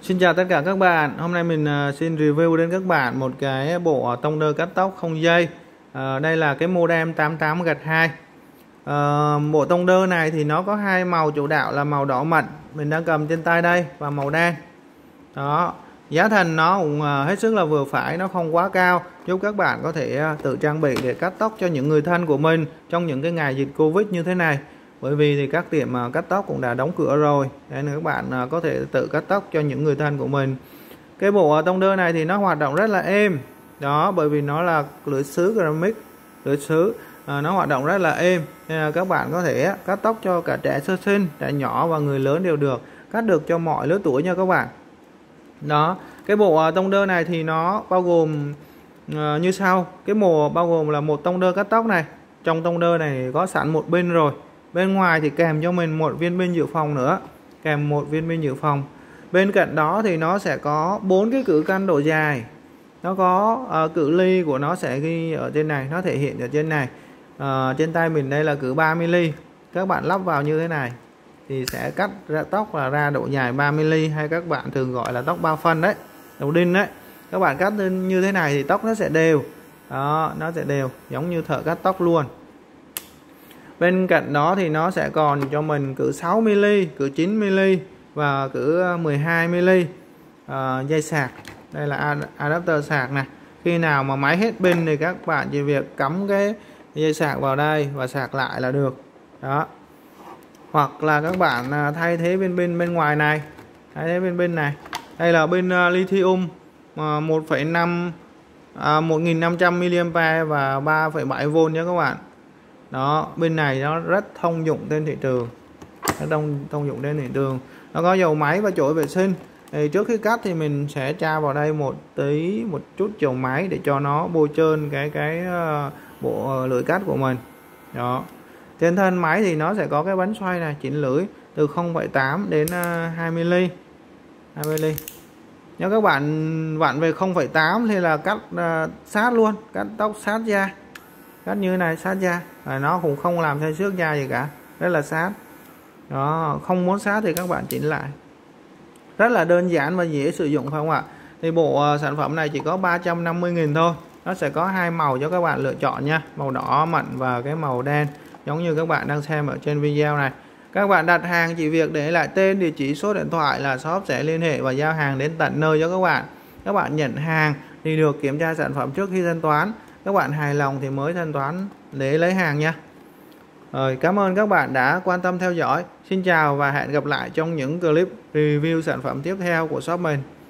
Xin chào tất cả các bạn. Hôm nay mình xin review đến các bạn một cái bộ tông cắt tóc không dây. Đây là cái modem 88-2. Bộ tông này thì nó có hai màu chủ đạo là màu đỏ mật mình đang cầm trên tay đây và màu đen. Đó, giá thành nó cũng hết sức là vừa phải, nó không quá cao, giúp các bạn có thể tự trang bị để cắt tóc cho những người thân của mình trong những cái ngày dịch Covid như thế này. Bởi vì thì các tiệm cắt tóc cũng đã đóng cửa rồi, nên các bạn có thể tự cắt tóc cho những người thân của mình. Cái bộ tông này thì nó hoạt động rất là êm. Đó, bởi vì nó là lưỡi sứ ceramic, lưỡi sứ nó hoạt động rất là êm, nên là các bạn có thể cắt tóc cho cả trẻ sơ sinh, trẻ nhỏ và người lớn đều được, cắt được cho mọi lứa tuổi nha các bạn. Đó, cái bộ tông này thì nó bao gồm như sau. Cái bộ bao gồm là một tông cắt tóc này. Trong tông này có sẵn một pin rồi. Bên ngoài thì kèm cho mình một viên pin dự phòng nữa, kèm một viên pin dự phòng. Bên cạnh đó thì nó sẽ có 4 cái cử căn độ dài. Nó có cự ly của nó sẽ ghi ở trên này, nó thể hiện ở trên này. Trên tay mình đây là cử 3mm. Các bạn lắp vào như thế này thì sẽ cắt ra tóc là ra độ dài 3mm, hay các bạn thường gọi là tóc 3 phân đấy, đầu đinh đấy. Các bạn cắt như thế này thì tóc nó sẽ đều. Đó, nó sẽ đều giống như thợ cắt tóc luôn. Bên cạnh đó thì nó sẽ còn cho mình cử 6mm, cử 9mm và cử 12mm dây sạc. Đây là adapter sạc này. Khi nào mà máy hết pin thì các bạn chỉ việc cắm cái dây sạc vào đây và sạc lại là được. Đó. Hoặc là các bạn thay thế viên pin bên ngoài này, thay thế viên pin này. Đây là pin lithium 1500 mAh và 3,7V nhé các bạn. Đó, pin này nó rất thông dụng trên thị trường, nó thông dụng trên thị trường. Nó có dầu máy và chổi vệ sinh. Thì trước khi cắt thì mình sẽ tra vào đây một chút dầu máy để cho nó bôi trơn cái bộ lưỡi cắt của mình. Đó. Trên thân máy thì nó sẽ có cái bánh xoay này chỉnh lưỡi từ 0,8 đến 2mm. Nếu các bạn vặn về 0,8 thì là cắt sát luôn, cắt tóc sát da, cắt như thế này sát da, và nó cũng không làm thay xước da gì cả, rất là sát. Đó, không muốn sát thì các bạn chỉnh lại, rất là đơn giản và dễ sử dụng phải không ạ? Thì bộ sản phẩm này chỉ có 350.000 thôi. Nó sẽ có hai màu cho các bạn lựa chọn nha, màu đỏ mận và cái màu đen, giống như các bạn đang xem ở trên video này. Các bạn đặt hàng chỉ việc để lại tên, địa chỉ, số điện thoại là shop sẽ liên hệ và giao hàng đến tận nơi cho các bạn. Các bạn nhận hàng thì được kiểm tra sản phẩm trước khi thanh toán. Các bạn hài lòng thì mới thanh toán để lấy hàng nha. Rồi, cảm ơn các bạn đã quan tâm theo dõi. Xin chào và hẹn gặp lại trong những clip review sản phẩm tiếp theo của shop mình.